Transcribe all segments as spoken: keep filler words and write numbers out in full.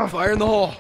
Fire in the hole.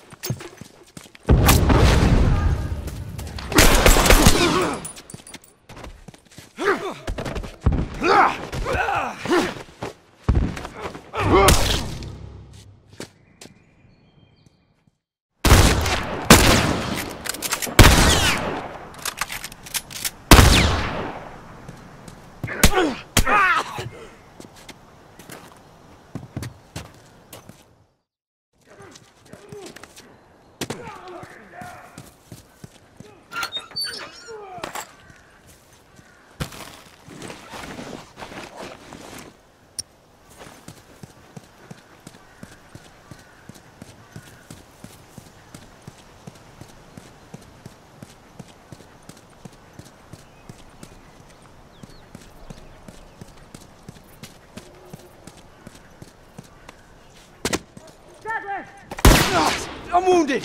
I'm wounded!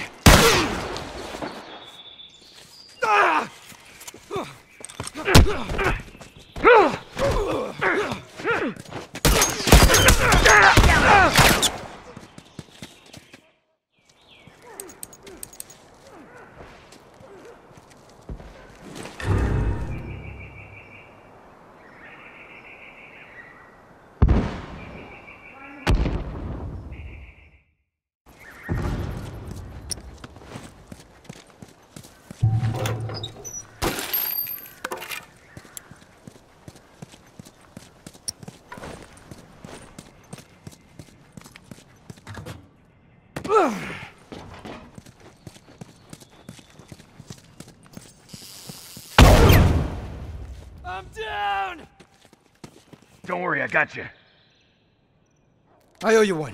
I'm down! Don't worry, I got you. I owe you one.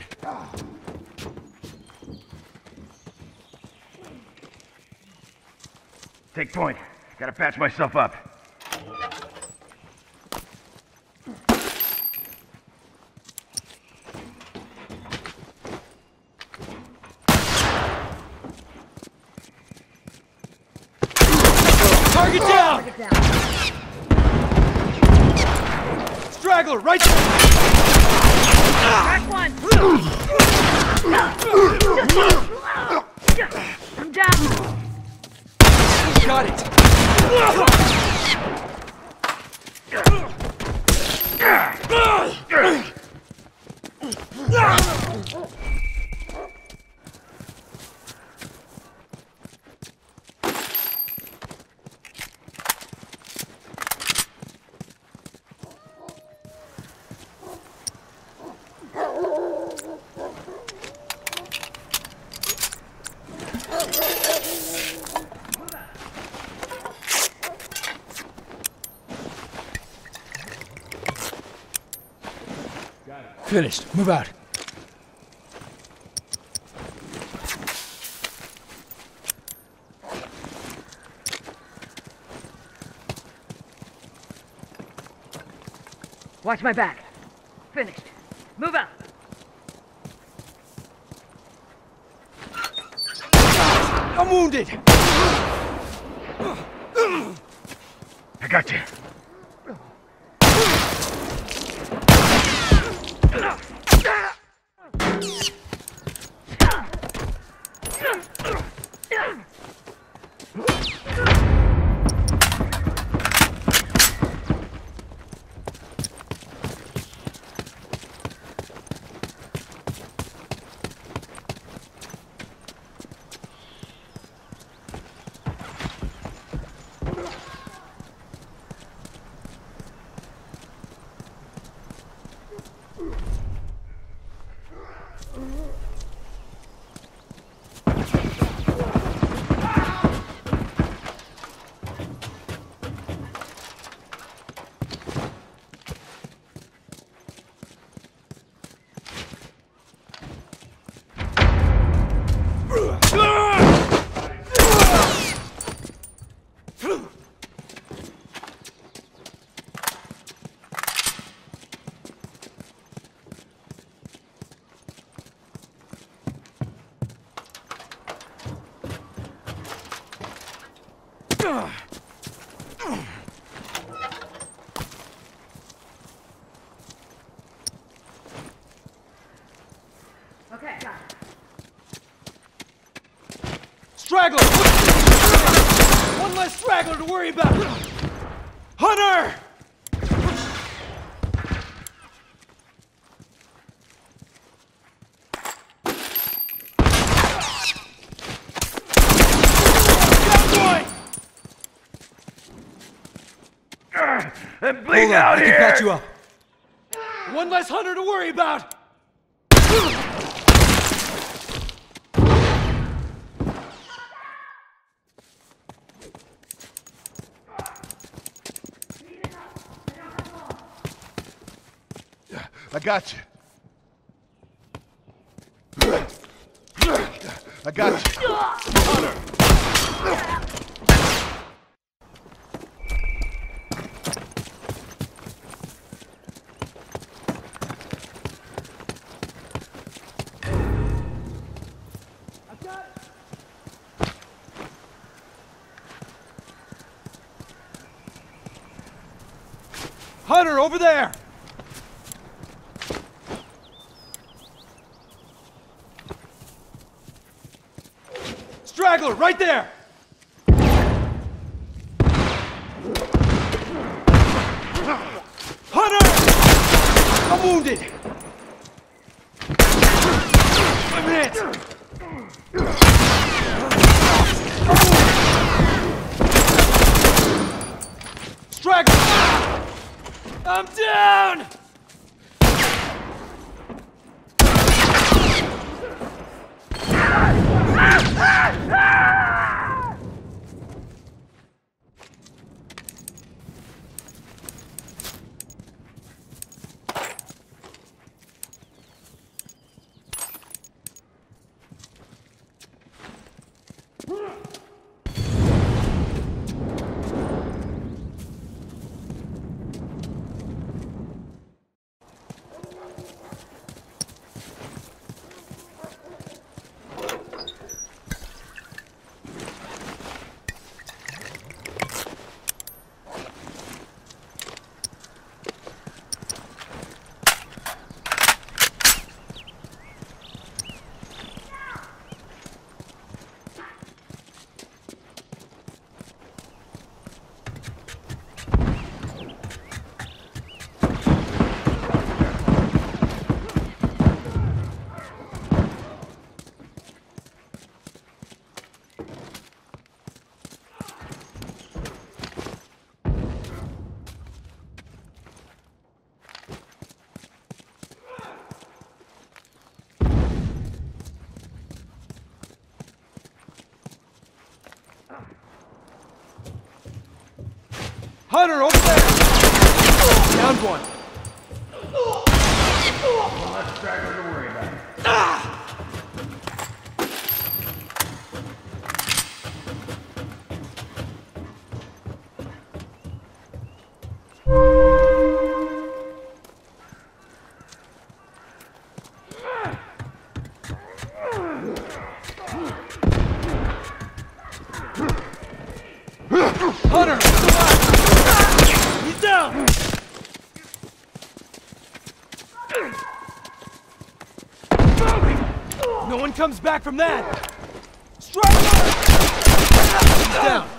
Take point. Gotta patch myself up. Target down! Target down. Straggler, right there! Crack one! I'm down! Got it! Finished. Move out. Watch my back. Finished. Move out. I'm wounded! I got you. Okay, got it. Straggler! One less straggler to worry about! Hunter! I'm bleeding Hold on, out I here! can patch you up. One less hunter to worry about! I got you. I got you. Hunter! Hunter, over there! Straggler, right there! Hunter! I'm wounded! Wait a minute! Straggler! I'm down! Hunter, over there! Down one. One less straggler to worry about. Ah! Hunter! He's down! No one comes back from that! Straggler! He's down!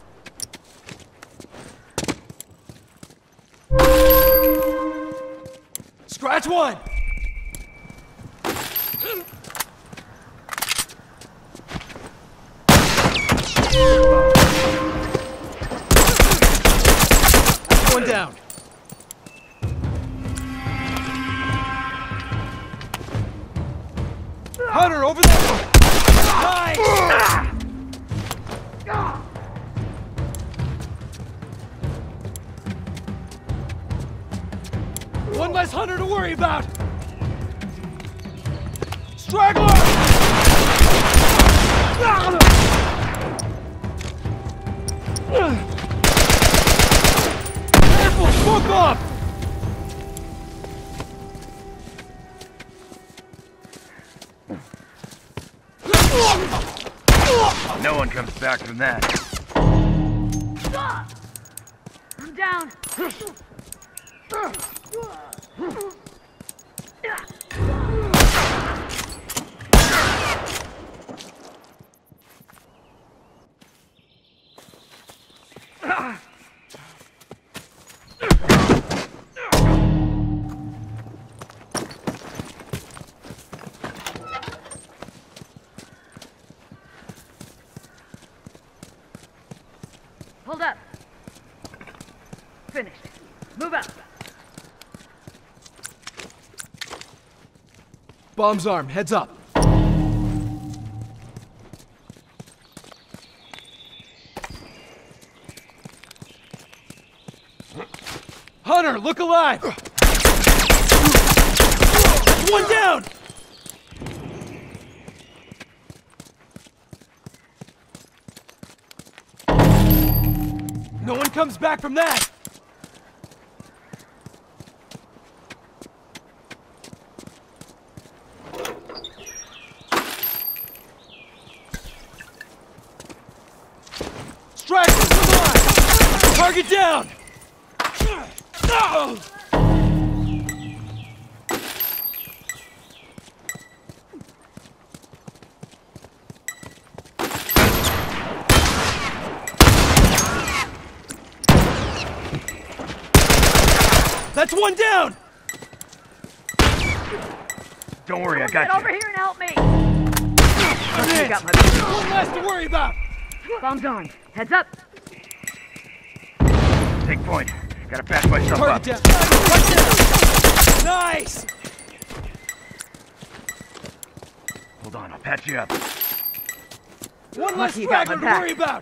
Scratch one! One down. Hunter, over there! Nice! One less hunter to worry about! Straggler! Careful! Smoke off! No one comes back from that. I'm down. Hold up. Finished. Move out. Bomb's armed. Heads up. Hunter, look alive! One down! No one comes back from that! Stragglers, come on! Target down! No! That's one down! Don't worry, I got Get over you. here and help me! I'm in. got my back. One less to worry about! Bomb's armed. Heads up. Take point. Gotta patch myself up. Target down! Right there! Nice! Hold on, I'll patch you up. One less Lucky you got my straggler to back. worry about!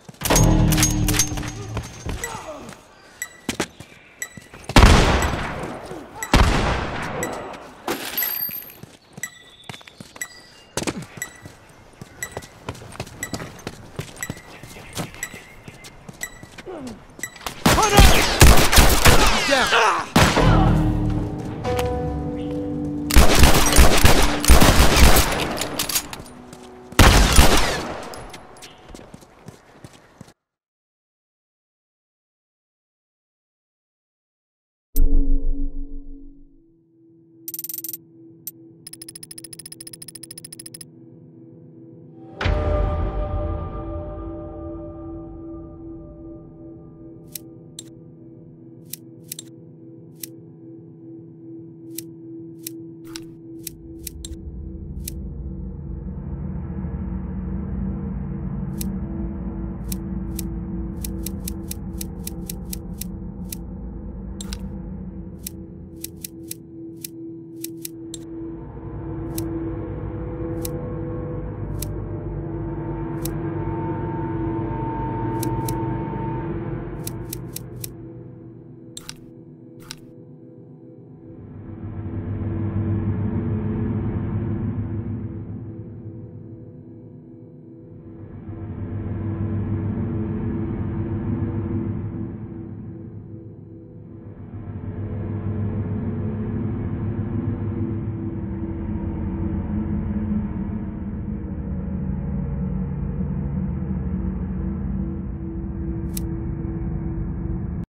Down. Ah! You